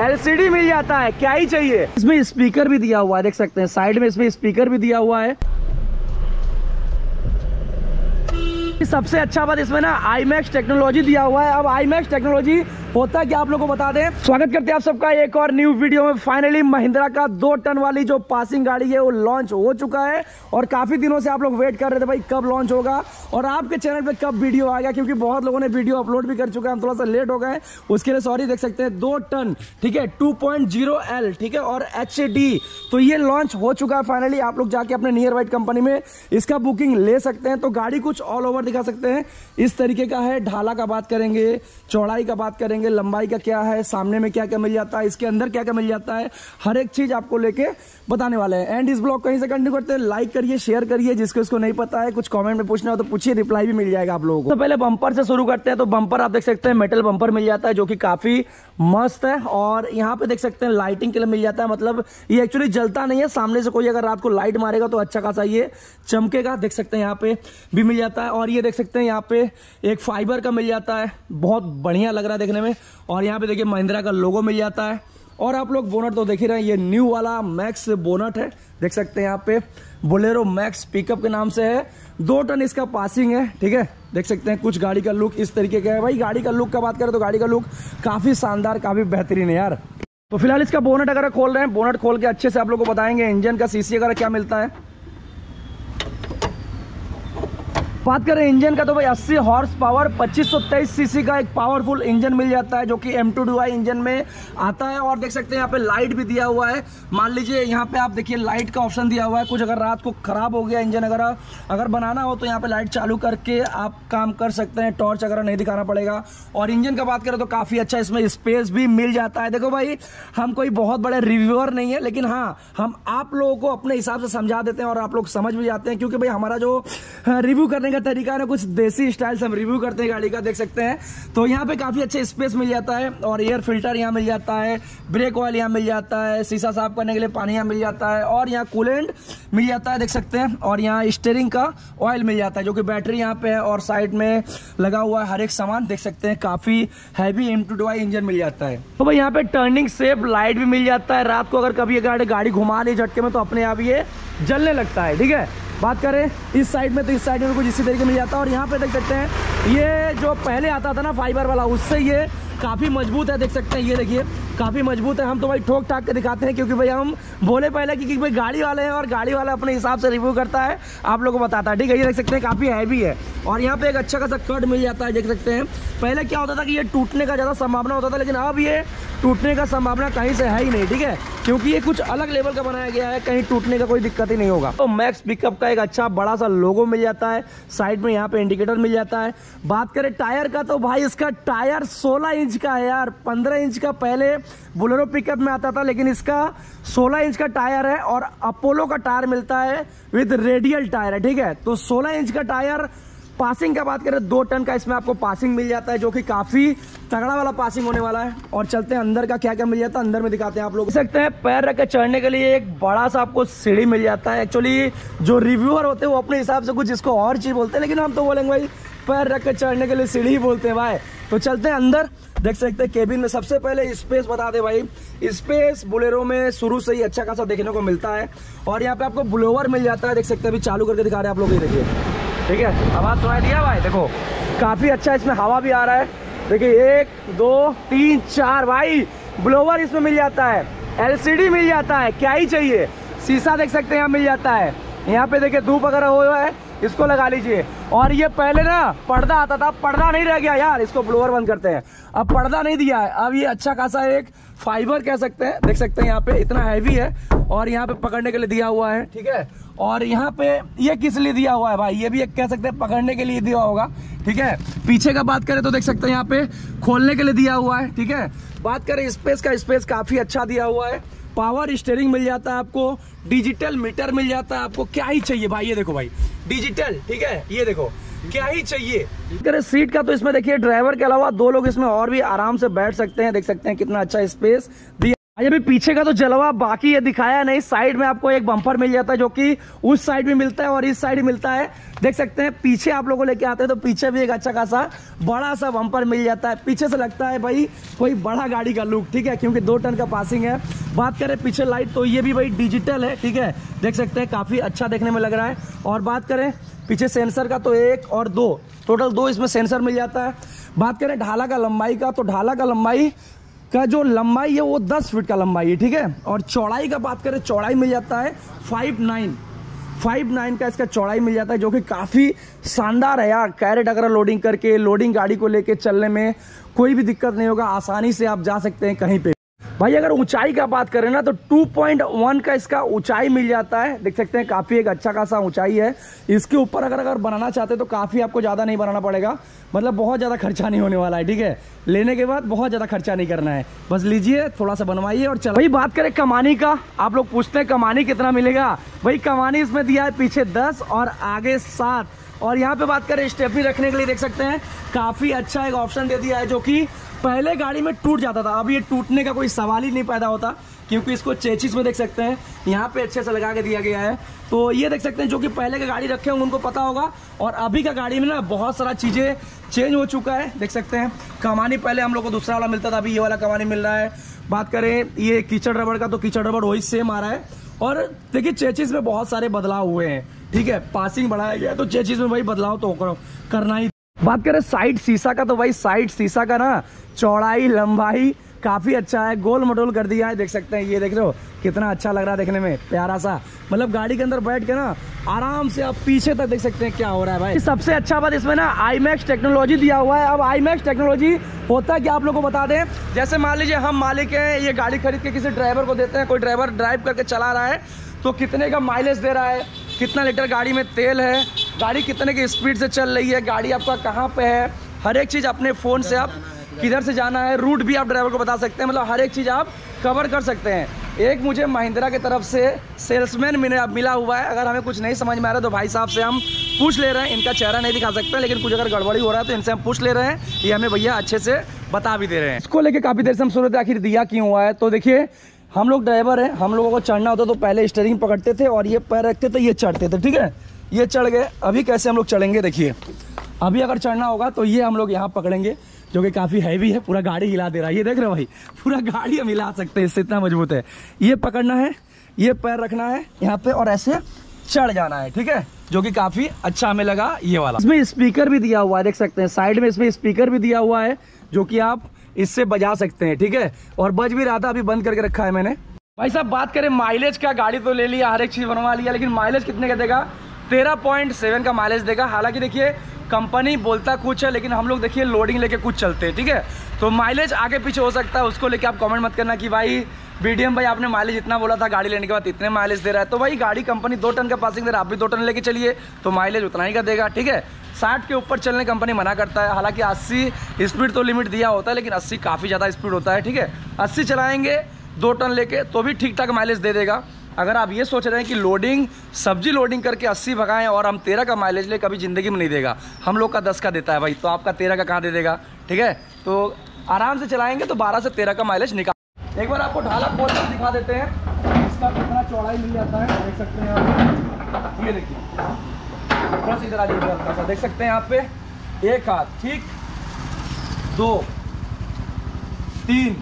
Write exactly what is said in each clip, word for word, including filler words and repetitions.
LCD मिल जाता है, क्या ही चाहिए। इसमें स्पीकर भी दिया हुआ है, देख सकते हैं साइड में इसमें स्पीकर भी दिया हुआ है। सबसे अच्छा बात इसमें ना आई मैक्स टेक्नोलॉजी दिया हुआ है। अब आई मैक्स टेक्नोलॉजी होता है क्या आप लोगों को बता दें। स्वागत करते हैं आप सबका एक और न्यू वीडियो में। फाइनली महिंद्रा का दो टन वाली जो पासिंग गाड़ी है वो लॉन्च हो चुका है और काफी दिनों से आप लोग वेट कर रहे थे भाई कब लॉन्च होगा और आपके चैनल पे कब वीडियो आएगा, क्योंकि बहुत लोगों ने वीडियो अपलोड भी कर चुका है, हम थोड़ा सा लेट हो गए उसके लिए सॉरी। देख सकते हैं दो टन, ठीक है, टू पॉइंट ज़ीरो एल, ठीक है, और एच डी, तो ये लॉन्च हो चुका है फाइनली। आप लोग जाके अपने नियर बाइट कंपनी में इसका बुकिंग ले सकते हैं। तो गाड़ी कुछ ऑल ओवर दिखा सकते हैं, इस तरीके का है। ढाला का बात करेंगे, चौड़ाई का बात करेंगे, लंबाई का क्या है, सामने में क्या क्या मिल जाता है, इसके अंदर क्या क्या मिल जाता है, हर एक चीज आपको लेके बताने वाले हैं। एंड इस ब्लॉग कहीं से कंटिन्यू करते हैं, लाइक करिए, शेयर करिए, जिसको इसको नहीं पता है कुछ कमेंट में पूछना हो तो पूछिए, रिप्लाई भी मिल जाएगा आप लोगों को। तो पहले बम्पर से शुरू करते हैं। तो बम्पर आप देख सकते हैं मेटल बम्पर मिल जाता है जो कि काफी मस्त है। और यहाँ पे देख सकते हैं लाइटिंग के लिए मिल जाता है, मतलब ये एक्चुअली जलता नहीं है, सामने से कोई अगर रात को लाइट मारेगा तो अच्छा खासा ये चमकेगा। देख सकते हैं यहाँ पे भी मिल जाता है। और ये देख सकते हैं यहाँ पे एक फाइबर का मिल जाता है, बहुत बढ़िया लग रहा है देखने में। और यहाँ पे देखिए महिंद्रा का लोगो मिल जाता है। और आप लोग बोनट तो देख ही रहे हैं, ये न्यू वाला मैक्स बोनट है, देख सकते हैं यहाँ पे बोलेरो मैक्स पिकअप के नाम से है। दो टन इसका पासिंग है, ठीक है। देख सकते हैं कुछ गाड़ी का लुक इस तरीके का है। भाई गाड़ी का लुक का बात करें तो गाड़ी का लुक काफी शानदार, काफी बेहतरीन है यार। तो फिलहाल इसका बोनट अगर खोल रहे हैं, बोनट खोल के अच्छे से आप लोग को बताएंगे इंजन का सीसी वगैरह क्या मिलता है। बात करें इंजन का तो भाई अस्सी हॉर्स पावर पच्चीस सौ तेईस सीसी का एक पावरफुल इंजन मिल जाता है जो कि M two D Y engine में आता है। और देख सकते हैं यहाँ पे लाइट भी दिया हुआ है। मान लीजिए यहाँ पे आप देखिए लाइट का ऑप्शन दिया हुआ है, कुछ अगर रात को खराब हो गया इंजन अगर अगर बनाना हो तो यहाँ पे लाइट चालू करके आप काम कर सकते हैं, टॉर्च अगर नहीं दिखाना पड़ेगा। और इंजन का बात करें तो काफी अच्छा इसमें स्पेस भी मिल जाता है। देखो भाई हम कोई बहुत बड़े रिव्यूअर नहीं है, लेकिन हाँ हम आप लोगों को अपने हिसाब से समझा देते हैं और आप लोग समझ भी जाते हैं, क्योंकि भाई हमारा जो रिव्यू करने का तरीका है कुछ देसी स्टाइल से हम रिव्यू करते हैं गाड़ी का, देख सकते हैं। तो यहाँ पे काफी अच्छा स्पेस मिल जाता है और एयर फिल्टर यहाँ मिल जाता है, ब्रेक ऑयल यहाँ मिल जाता है, शीशा साफ करने के लिए पानी यहाँ मिल जाता है और यहाँ कूलेंट मिल जाता है, देख सकते हैं। और यहाँ स्टीयरिंग का ऑयल मिल जाता है जो कि बैटरी यहाँ पे है और साइड में लगा हुआ है हर एक सामान, देख सकते हैं। काफी heavy M two D Y engine मिल जाता है। तो भाई यहाँ पे टर्निंग सेफ लाइट भी मिल जाता है। रात को अगर कभी गाड़ी गाड़ी घुमा ली झटके में तो अपने आप ये जलने लगता है, ठीक है। बात करें इस साइड में तो इस साइड में कुछ इसी तरीके मिल जाता है। और यहाँ पे देख सकते हैं ये जो पहले आता था ना फाइबर वाला, उससे ये काफी मजबूत है, देख सकते हैं। ये देखिए काफी मजबूत है। हम तो भाई ठोक ठाक के दिखाते हैं क्योंकि भाई हम बोले पहले कि, कि भाई गाड़ी वाले हैं और गाड़ी वाला अपने हिसाब से रिव्यू करता है, आप लोगों को बताता है, ठीक है। ये देख सकते हैं काफी हैवी है। और यहाँ पे एक अच्छा खासा कट मिल जाता है, देख सकते हैं। पहले क्या होता था कि ये टूटने का ज्यादा संभावना होता था, लेकिन अब ये टूटने का संभावना कहीं से है ही नहीं, ठीक है, क्योंकि ये कुछ अलग लेवल का बनाया गया है, कहीं टूटने का कोई दिक्कत ही नहीं होगा। तो मैक्स पिकअप का एक अच्छा बड़ा सा लोगो मिल जाता है, साइड में यहाँ पे इंडिकेटर मिल जाता है। बात करें टायर का तो भाई इसका टायर सोलह इंच का है यार। पंद्रह इंच का पहले बोलेरो पिकअप में आता था, लेकिन इसका सोलह इंच का टायर है और अपोलो का टायर मिलता है विद रेडियल टायर है, ठीक है। तो सोलह इंच का टायर। पासिंग का बात करें दो टन का इसमें आपको पासिंग मिल जाता है जो कि काफी तगड़ा वाला पासिंग होने वाला है। और चलते हैं अंदर का क्या क्या मिल जाता है, अंदर में दिखाते हैं आप लोग। देख सकते हैं पैर रख के चढ़ने के लिए एक बड़ा सा आपको सीढ़ी मिल जाता है। एक्चुअली जो रिव्यूअर होते हैं वो अपने हिसाब से कुछ इसको और चीज बोलते हैं, लेकिन हम तो बोलेंगे भाई पैर रख के चढ़ने के लिए सीढ़ी ही बोलते हैं भाई। तो चलते हैं अंदर, देख सकते हैं केबिन में। सबसे पहले स्पेस बता दे भाई, स्पेस बोलेरो में शुरू से ही अच्छा खासा देखने को मिलता है। और यहाँ पे आपको ब्लोवर मिल जाता है, देख सकते हैं। अभी चालू करके दिखा रहे हैं आप लोग, ये देखिए, ठीक है। आवाज सुनाई दिया भाई, देखो काफी अच्छा इसमें हवा भी आ रहा है। देखिए एक दो तीन चार भाई ब्लोवर इसमें मिल जाता है, एलसीडी मिल जाता है, क्या ही चाहिए। शीशा देख सकते हैं यहाँ मिल जाता है। यहाँ पे देखिए धूप वगैरह हुआ है, इसको लगा लीजिए। और ये पहले ना पर्दा आता था, पर्दा नहीं रह गया यार, इसको ब्लोअर बंद करते हैं, अब पर्दा नहीं दिया है। अब ये अच्छा खासा एक फाइबर कह सकते हैं, देख सकते हैं यहाँ पे इतना हैवी है और यहाँ पे पकड़ने के लिए दिया हुआ है, ठीक है। और यहाँ पे ये किस लिए दिया हुआ है भाई, ये भी एक कह सकते हैं पकड़ने के लिए दिया होगा, ठीक है। पीछे का बात करें तो देख सकते हैं यहाँ पे खोलने के लिए दिया हुआ है, ठीक है। बात करें स्पेस का, स्पेस काफी अच्छा दिया हुआ है। पावर स्टीयरिंग मिल जाता है आपको, डिजिटल मीटर मिल जाता है आपको, क्या ही चाहिए भाई। ये देखो भाई डिजिटल, ठीक है, ये देखो क्या ही चाहिए। अगर सीट का तो इसमें देखिए ड्राइवर के अलावा दो लोग इसमें और भी आराम से बैठ सकते हैं, देख सकते हैं कितना अच्छा स्पेस दिया। भाई अभी पीछे का तो जलवा बाकी है, दिखाया नहीं। साइड में आपको एक बम्पर मिल जाता है जो कि उस साइड भी मिलता है और इस साइड मिलता है। देख सकते हैं पीछे आप लोगों को लेके आते हैं तो पीछे भी एक अच्छा खासा बड़ा सा बम्पर मिल जाता है। पीछे से लगता है भाई कोई बड़ा गाड़ी का लुक, ठीक है, क्योंकि दो टन का पासिंग है। बात करें पीछे लाइट तो ये भी भाई डिजिटल है, ठीक है, देख सकते हैं काफी अच्छा देखने में लग रहा है। और बात करें पीछे सेंसर का तो एक और दो, टोटल दो इसमें सेंसर मिल जाता है। बात करें ढाला का लंबाई का तो ढाला का लंबाई का जो लंबाई है वो दस फीट का लंबाई है, ठीक है। और चौड़ाई का बात करें चौड़ाई मिल जाता है फाइव नाइन फाइव नाइन का इसका चौड़ाई मिल जाता है, जो कि काफ़ी शानदार है यार। कैरेट अगर लोडिंग करके लोडिंग गाड़ी को लेके चलने में कोई भी दिक्कत नहीं होगा, आसानी से आप जा सकते हैं कहीं पे। भाई अगर ऊंचाई का बात करें ना तो टू पॉइंट वन का इसका ऊंचाई मिल जाता है, देख सकते हैं काफ़ी एक अच्छा खासा ऊंचाई है। इसके ऊपर अगर अगर बनाना चाहते हैं तो काफ़ी आपको ज़्यादा नहीं बनाना पड़ेगा, मतलब बहुत ज़्यादा खर्चा नहीं होने वाला है, ठीक है। लेने के बाद बहुत ज़्यादा खर्चा नहीं करना है, बस लीजिए थोड़ा सा बनवाइए और चलो। भाई बात करें कमानी का, आप लोग पूछते हैं कमानी कितना मिलेगा। भाई कमानी इसमें दिया है पीछे दस और आगे सात। और यहाँ पे बात करें स्टेपनी रखने के लिए देख सकते हैं काफ़ी अच्छा एक ऑप्शन दे दिया है, जो कि पहले गाड़ी में टूट जाता था, अब ये टूटने का कोई सवाल ही नहीं पैदा होता, क्योंकि इसको चेचिस में देख सकते हैं यहाँ पे अच्छे से लगा के दिया गया है। तो ये देख सकते हैं जो कि पहले के गाड़ी रखे होंगे उनको पता होगा, और अभी का गाड़ी में ना बहुत सारा चीज़ें चेंज हो चुका है। देख सकते हैं कमानी पहले हम लोग को दूसरा वाला मिलता था, अभी ये वाला कमानी मिल रहा है। बात करें ये कीचड़ रबड़ का तो कीचड़ रबड़ वही सेम आ रहा है। और देखिए चेचिस में बहुत सारे बदलाव हुए हैं, ठीक है, पासिंग बढ़ाया गया तो चेचिस में भाई बदलाव तो करना ही। बात करें साइड शीशा का तो भाई साइड शीशा का ना चौड़ाई लंबाई काफ़ी अच्छा है, गोल मटोल कर दिया है, देख सकते हैं। ये देख रहे हो कितना अच्छा लग रहा है देखने में, प्यारा सा, मतलब गाड़ी के अंदर बैठ के ना आराम से आप पीछे तक देख सकते हैं क्या हो रहा है भाई। सबसे अच्छा बात इसमें ना आई मैक्स टेक्नोलॉजी दिया हुआ है। अब आई मैक्स टेक्नोलॉजी होता है कि आप लोग को बता दें, जैसे मान लीजिए हम मालिक हैं, ये गाड़ी खरीद के किसी ड्राइवर को देते हैं, कोई ड्राइवर ड्राइव करके चला रहा है तो कितने का माइलेज दे रहा है, कितना लीटर गाड़ी में तेल है, गाड़ी कितने की स्पीड से चल रही है, गाड़ी आपका कहाँ पे है, हर एक चीज़ अपने फ़ोन से आप किधर से जाना है, रूट भी आप ड्राइवर को बता सकते हैं, मतलब हर एक चीज़ आप कवर कर सकते हैं। एक मुझे महिंद्रा की तरफ से सेल्समैन मिला मिला हुआ है, अगर हमें कुछ नहीं समझ में आ रहा है तो भाई साहब से हम पूछ ले रहे हैं। इनका चेहरा नहीं दिखा सकते, लेकिन कुछ अगर गड़बड़ी हो रहा है तो इनसे हम पूछ ले रहे हैं, ये हमें भैया अच्छे से बता भी दे रहे हैं। इसको लेके काफ़ी देर से हम सोच आखिर दिया क्यों हुआ है। तो देखिए हम लोग ड्राइवर हैं, हम लोगों को चढ़ना होता तो पहले स्टीयरिंग पकड़ते थे और ये पैर रखते थे, ये चढ़ते थे, ठीक है, ये चढ़ गए। अभी कैसे हम लोग चढ़ेंगे देखिए, अभी अगर चढ़ना होगा तो ये हम लोग यहाँ पकड़ेंगे, जो कि काफ़ी हैवी है, पूरा गाड़ी हिला दे रहा है, ये देख रहे हो भाई, पूरा गाड़ी हम हिला सकते हैं, इससे इतना मजबूत है। ये पकड़ना है, ये पैर रखना है यहाँ पे और ऐसे चढ़ जाना है, ठीक है, जो कि काफ़ी अच्छा हमें लगा ये वाला। इसमें स्पीकर भी दिया हुआ है, देख सकते हैं साइड में इसमें स्पीकर भी दिया हुआ है, जो कि आप इससे बजा सकते हैं, ठीक है। और बज भी रहा था, अभी बंद करके रखा है मैंने। भाई साहब बात करें माइलेज का, गाड़ी तो ले लिया, हर एक चीज़ बनवा लिया, लेकिन माइलेज कितने का देगा? तेरह पॉइंट सेवन का माइलेज देगा। हालांकि देखिए कंपनी बोलता कुछ है, लेकिन हम लोग देखिए लोडिंग लेके कुछ चलते हैं, ठीक है, तो माइलेज आगे पीछे हो सकता है, उसको लेके आप कमेंट मत करना कि भाई बीडीएम भाई आपने माइलेज इतना बोला था, गाड़ी लेने के बाद इतने माइलेज दे रहा है। तो भाई गाड़ी कंपनी दो टन का पासिंग दे रहा है, आप भी दो टन लेके चलिए तो माइलेज उतना ही का देगा, ठीक है। साठ के ऊपर चलने कंपनी मना करता है, हालांकि अस्सी स्पीड तो लिमिट दिया होता है, लेकिन अस्सी काफ़ी ज़्यादा स्पीड होता है, ठीक है। अस्सी चलाएंगे दो टन लेके तो भी ठीक ठाक माइलेज दे देगा। अगर आप ये सोच रहे हैं कि लोडिंग सब्जी लोडिंग करके अस्सी भगाएं और हम तेरह का माइलेज ले, कभी ज़िंदगी में नहीं देगा। हम लोग का दस का देता है भाई, तो आपका तेरह का कहाँ दे देगा, ठीक है। तो आराम से चलाएंगे तो बारह से तेरह का माइलेज निकाल। एक बार आपको ढाला खोल कर दिखा देते हैं, इसका कितना चौड़ाई मिल जाता है, देख सकते हैं आप, ये देखिए थोड़ा सा इधर आ जाइए, देख सकते हैं यहाँ पे एक हाथ, ठीक, दो, तीन,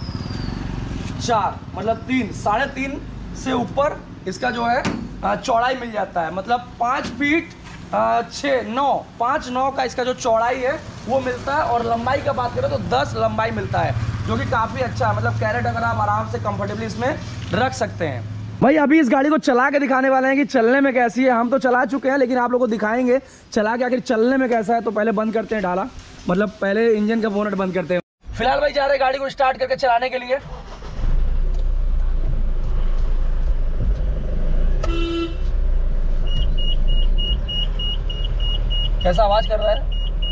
चार, मतलब तीन, साढ़े तीन से ऊपर इसका जो है चौड़ाई मिल जाता है, मतलब पाँच फीट छः नौ पाँच नौ का इसका जो चौड़ाई है वो मिलता है। और लंबाई का बात करें तो दस लंबाई मिलता है, जो कि काफ़ी अच्छा है, मतलब कैरेट अगर आप आराम से कंफर्टेबली इसमें रख सकते हैं। भाई अभी इस गाड़ी को चला के दिखाने वाले हैं कि चलने में कैसी है। हम तो चला चुके हैं, लेकिन आप लोगों को दिखाएंगे चला के आखिर चलने में कैसा है। तो पहले बंद करते हैं ढाला, मतलब पहले इंजन का बोनट बंद करते हैं। फिलहाल भाई जा रहे हैं गाड़ी को स्टार्ट करके चलाने के लिए। कैसा आवाज कर रहा है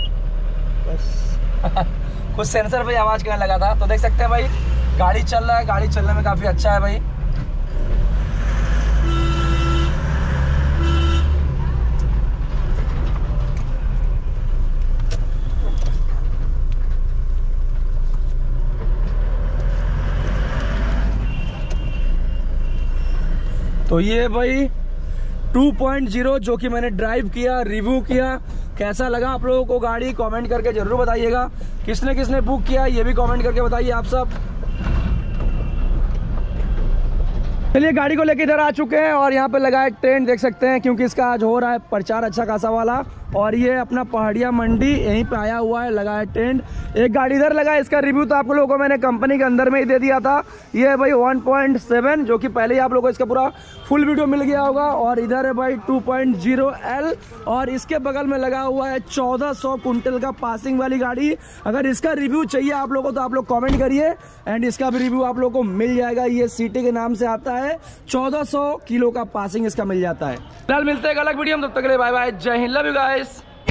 बस कुछ सेंसर पे आवाज करने लगा था। तो देख सकते हैं भाई गाड़ी चल रहा है, गाड़ी चलने में काफी अच्छा है भाई। तो ये भाई टू पॉइंट ज़ीरो जो कि मैंने ड्राइव किया, रिव्यू किया, कैसा लगा आप लोगों को गाड़ी कमेंट करके जरूर बताइएगा। किसने किसने बुक किया ये भी कमेंट करके बताइए आप सब। चलिए गाड़ी को लेके इधर आ चुके हैं और यहाँ पे लगा है टेंट, देख सकते हैं, क्योंकि इसका आज हो रहा है प्रचार अच्छा खासा वाला। और ये अपना पहाड़िया मंडी यहीं पे आया हुआ है, लगा है टेंट। एक गाड़ी इधर लगा है, इसका रिव्यू तो आप लोगों को मैंने कंपनी के अंदर में ही दे दिया था। ये है भाई वन पॉइंट सेवन जो कि पहले ही आप लोगों को इसका पूरा फुल वीडियो मिल गया होगा। और इधर है भाई टू पॉइंट ज़ीरो एल और इसके बगल में लगा हुआ है चौदह सौ कुंटल का पासिंग वाली गाड़ी। अगर इसका रिव्यू चाहिए आप लोगों को तो आप लोग कॉमेंट करिए एंड इसका भी रिव्यू आप लोगों को मिल जाएगा। ये सीटी के नाम से आता है, चौदह सौ किलो का पासिंग इसका मिल जाता है। फिलहाल मिलते हैं एक अलग वीडियो में, तब तक के लिए बाय बाय, जय हिंद, लव यू गाइस।